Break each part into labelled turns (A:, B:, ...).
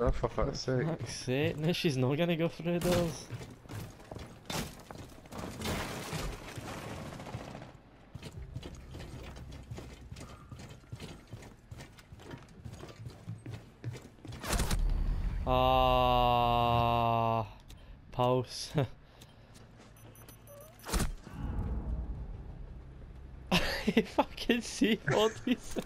A: Oh, for fuck's sake.
B: Fuck's sake, no, she's not gonna go through those. Ah, pulse. You fucking see all these.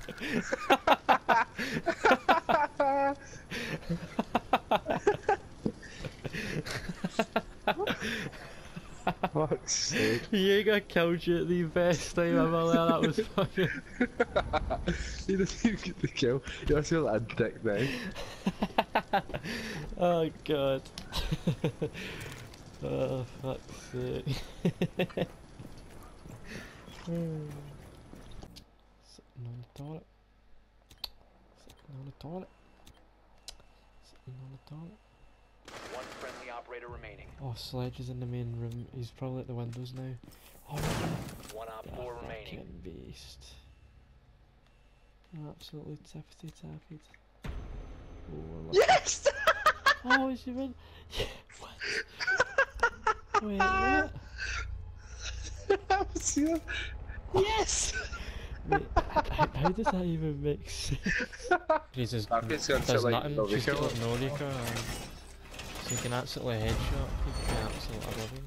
A: Fuck's sake.
B: Jaeger killed you at the best time ever there, that was fucking.
A: He doesn't even get the kill. You just feel like a dick now.
B: Oh god. Oh fuck's sake. Sitting on the toilet. Sitting on the toilet. Sitting on the toilet.
C: One friendly operator remaining.
B: Oh, Sledge is in the main room. He's probably at the windows now. Oh,
C: One op 4 remaining.
B: fucking beast. Absolutely tippity tappied. Oh,
A: Yes!
B: oh, is she in? What? Wait, what?
A: Yes!
B: Wait, how does that even make sense? Jesus,
A: It's got
B: does
A: like
B: nothing.
A: no
B: She's got
A: recoil.
B: like no recoil. So you can absolutely headshot. You can absolutely oblivion.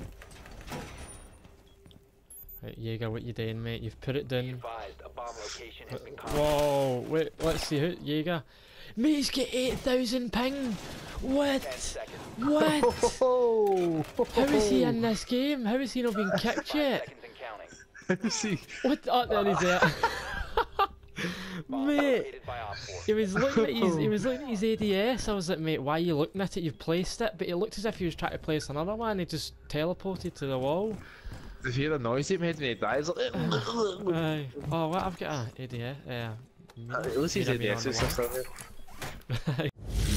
B: Right, Jaeger, what you doing, mate? You've put it
C: Be
B: down.
C: advised, a bomb location has been covered.
B: Whoa, wait, let's see who, Jaeger. Mate, he's got 8,000 ping!
C: 10
B: What?
C: seconds.
A: Oh,
B: What? How is he in this game? How has he not been kicked
C: 5
B: yet?
C: seconds and counting.
A: Let me see.
B: What? Oh, there he's there.
C: Bomb
B: Mate,
C: located by op 4.
B: he was looking at his ADS. I was like, mate, why are you looking at it? You've placed it, but it looked as if he was trying to place another one. He just teleported to the wall.
A: Did you hear the noise it made when he dies? Like,
B: Aye. Oh, what? I've got an ADS. Yeah.
A: at least he's
B: Made him
A: ADS
B: on
A: is
B: the
A: still there.
B: wall.